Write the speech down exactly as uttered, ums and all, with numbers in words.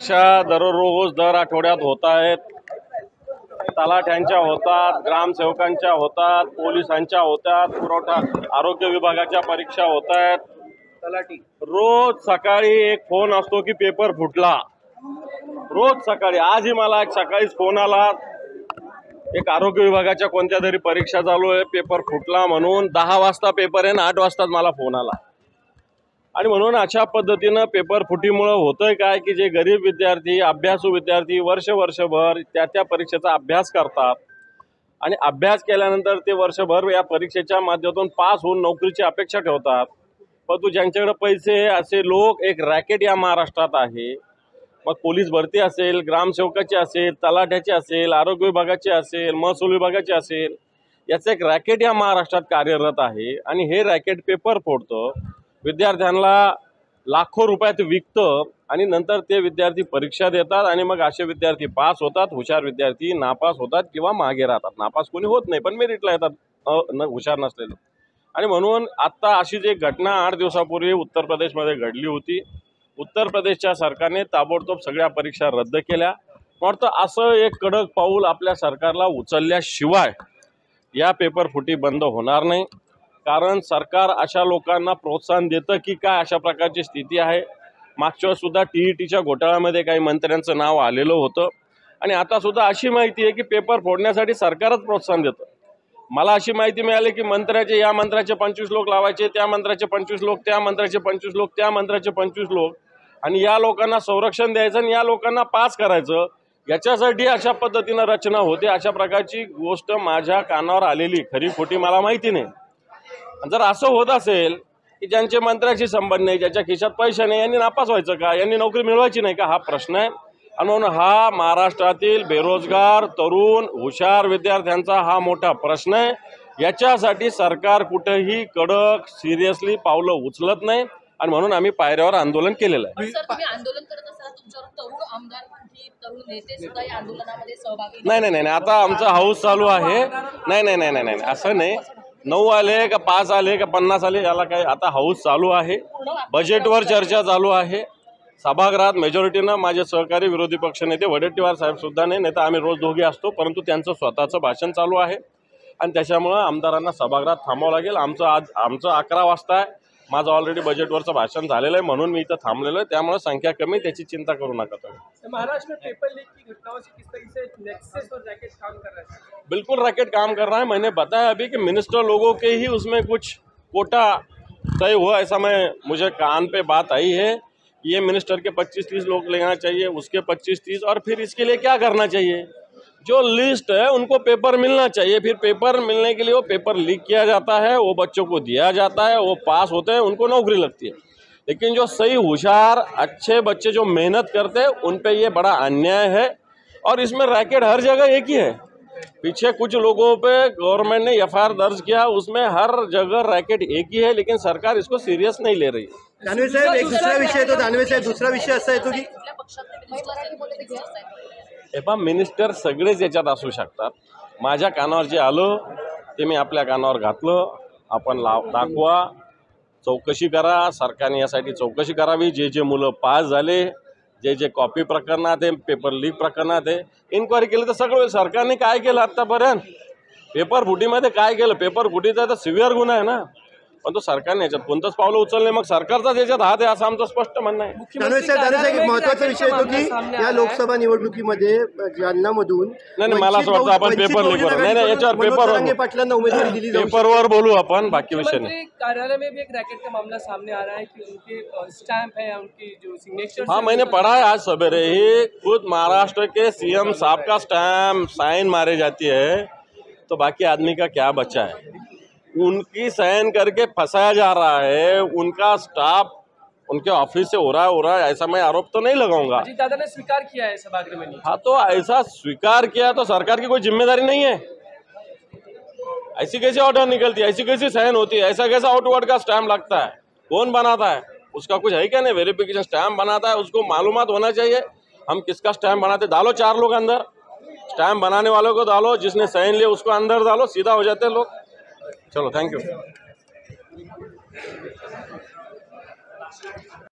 परीक्षा दररोज दर आठवड्यात होत आहेत. तलाठ्यांच्या होतात, ग्रामसेवकांच्या होतात, पोलिसांच्या होतात, पुरवठा आरोग्य विभागाच्या परीक्षा होत आहेत. तलाठी रोज सकाळी एक फोन असतो की पेपर फुटला. रोज सकाळी आजही मला एक सकाळीच फोन आला, एक आरोग्य विभागाच्या कोणत्या तरी परीक्षा चालू आहे, पेपर फुटला म्हणून. दहा वाजता पेपर आहे ना आठ वाजताच मला फोन आला. आणि म्हणून अशा पद्धतीनं पेपर फुटीमुळे होतंय काय की जे गरीब विद्यार्थी, अभ्यासू विद्यार्थी वर्ष वर्षभर त्या त्या परीक्षेचा अभ्यास करतात आणि अभ्यास केल्यानंतर ते वर्षभर या परीक्षेच्या माध्यमातून पास होऊन नोकरीची अपेक्षा ठेवतात. परंतु ज्यांच्याकडे पैसे असे लोक, एक रॅकेट या महाराष्ट्रात आहे. मग पोलीस भरती असेल, ग्रामसेवकाची असेल, तलाठ्याची असेल, आरोग्य विभागाची असेल, महसूल विभागाची असेल, याचं एक रॅकेट या महाराष्ट्रात कार्यरत आहे. आणि हे रॅकेट पेपर फोडतं, विद्यार्थ्यांना लाखो रुपयात विकतं आणि नंतर ते विद्यार्थी परीक्षा देतात आणि मग असे विद्यार्थी पास होतात, हुशार विद्यार्थी नापास होतात किंवा मागे राहतात. नापास कोणी होत नाही पण मेरिटला येतात न हुशार नसलेले. आणि म्हणून आत्ता अशीच एक घटना आठ दिवसापूर्वी उत्तर प्रदेशमध्ये घडली होती. उत्तर प्रदेशच्या सरकारने ताबडतोब सगळ्या परीक्षा रद्द केल्या. वाटतं असं एक कडक पाऊल आपल्या सरकारला उचलल्याशिवाय या पेपर फुटी बंद होणार नाही. कारण सरकार अशा लोकांना प्रोत्साहन देतं की काय, अशा प्रकारची स्थिती आहे. मागच्या वेळेस सुद्धा टी ई टीच्या घोटाळ्यामध्ये काही मंत्र्यांचं नाव आलेलं होतं आणि आता सुद्धा अशी माहिती आहे की पेपर फोडण्यासाठी सरकारच प्रोत्साहन देतं. मला अशी माहिती मिळाली की मंत्र्याचे या मंत्र्याचे पंचवीस लोक लावायचे, त्या मंत्र्याचे पंचवीस लोक, त्या मंत्र्याचे पंचवीस लोक, त्या मंत्र्याचे पंचवीस लोक, आणि या लोकांना संरक्षण द्यायचं आणि या लोकांना पास करायचं. याच्यासाठी अशा पद्धतीनं रचना होते. अशा प्रकारची गोष्ट माझ्या कानावर आलेली, खरी खोटी मला माहिती नाही. जर असं होत असेल की ज्यांचे मंत्र्याशी संबंध नाही, ज्याच्या खिशात पैसे नाही, यांनी नापास व्हायचं का, यांनी नोकरी मिळवायची नाही का, हा प्रश्न आहे. आणि म्हणून हा महाराष्ट्रातील बेरोजगार तरुण हुशार विद्यार्थ्यांचा हा मोठा प्रश्न आहे. याच्यासाठी सरकार कुठेही कडक सिरियसली पावलं उचलत नाही आणि म्हणून आम्ही पायऱ्यावर आंदोलन केलेलं आहे. आंदोलन करत असताना तुमच्यावर तरुण आमदार, तरुण नेते सुद्धा या आंदोलनामध्ये सहभागी नाही नाही नाही आता आमचा हाऊस चालू आहे. नाही नाही नाही नाही नाही असं नाही. नऊ आले का पाच आले का पन्नास आले याला काय, आता हाऊस चालू आहे. बजेटवर चर्चा चालू आहे. सभागृहात मेजॉरिटीनं माझे सहकारी विरोधी पक्षनेते वडेट्टीवार साहेब सुद्धा नाही, नाही तर आम्ही रोज दोघे असतो, परंतु त्यांचं स्वतःचं भाषण चालू आहे आणि त्याच्यामुळं आमदारांना सभागृहात थांबावं लागेल. आमचं आज आमचं अकरा वाजता आहे. माझं ऑलरेडी बजेटवरचं भाषण झालेलं आहे म्हणून मी इथं थांबलेलो आहे. त्यामुळे संख्या कमी, त्याची चिंता करू नका तुम्ही. महाराष्ट्र में पेपर लीक की घटनाओं से किस तरह से नेक्सस और रैकेट काम कर रहा है? बिल्कुल रैकेट काम कर रहा है. मैंने बताया अभी कि मिनिस्टर लोगों के ही उसमें कुछ कोटा तय हुआ, ऐसा मैं मुझे कान पे बात आई है. ये मिनिस्टर के पच्चीस तीस लोग लेना चाहिए, उसके पच्चीस तीस, और फिर इसके लिए क्या करना चाहिए, जो लिस्ट है उनको पेपर मिलना चाहिए. फिर पेपर मिलने के लिए वो पेपर लीक किया जाता है, वो बच्चों को दिया जाता है, वो पास होते हैं, उनको नौकरी लगती है. लेकिन जो सही होशियार अच्छे बच्चे जो मेहनत करते हैं उन पे ये बड़ा अन्याय है. और इसमें रैकेट हर जगह एक ही है. पीछे कुछ लोगों पे गवर्नमेंट ने एफ आई आर दर्ज किया, उसमें हर जगह रैकेट एक ही है, लेकिन सरकार इसको सीरियस नहीं ले रही. दानवे साहेब एक दुसरा विषय येतो. दानवे साहेब दुसरा विषय असा येतो की एपा मिनिस्टर सगळेच याच्यात असू शकतात. माझ्या कानावर जे आलं ते मी आपल्या कानावर घातलं. आपण लाव दाखवा, चौकशी करा, सरकारने यासाठी चौकशी करावी. जे जे मुलं पास झाले, जे जे कॉपी प्रकरणात आहे, पेपर लीक प्रकरणात आहे, इन्क्वायरी केली तर सगळं. सरकारने काय केलं आत्तापर्यंत, पेपर फुटीमध्ये काय केलं, पेपर फुटीचा तर सिव्हिअर गुन्हा आहे ना. पण तो सरकारने याच्यात कोणतंच पावलं उचलले, मग सरकारचाच याच्यात हात आहे असं आमचं स्पष्ट म्हणणं आहे. दानवे साहेब दानवे साहेब एक महत्त्वाचा विषय येतो की या लोकसभा निवडणुकीमध्ये जालनामधून नाही नाही मला असं वाटतं आपण पेपर लीक करू. नाही नाही याच्यावर पेपरवर पाटलांना उमेदवारी दिली जाऊ शकते. पेपरवर बोलू आपण, बाकी विषय नहीं. कार्यालय में भी एक रैकेट का मामला सामने आ रहा है कि उनके स्टैंप है, उनकी जो सिग्नेचर. हाँ मैंने पढ़ा है आज सवेरे ही, खुद महाराष्ट्र के सी एम साहब का स्टैम्प साइन मारे जाती है तो बाकी आदमी का क्या बचा है. उनकी साइन करके फंसाया जा रहा है, उनका स्टाफ उनके ऑफिस से हो रहा है हो रहा है ऐसा मैं आरोप तो नहीं लगाऊंगा. अजीत दादा ने स्वीकार किया है सभागृह में. हाँ तो ऐसा स्वीकार किया तो सरकार की कोई जिम्मेदारी नहीं है. ऐसी कैसी ऑर्डर निकलती है, ऐसी कैसी साइन होती है, ऐसा कैसा आउटवर्ड का स्टैम्प लगता है, कौन बनाता है, उसका कुछ है क्या नहीं. वेरिफिकेशन स्टैम्प बनाता है, उसको मालूमात होना चाहिए हम किसका स्टैम्प बनाते. डालो चार लोग अंदर, स्टैम्प बनाने वालों को डालो, जिसने साइन लिया उसको अंदर डालो, सीधा हो जाते हैं लोग. चलो थैंक यू.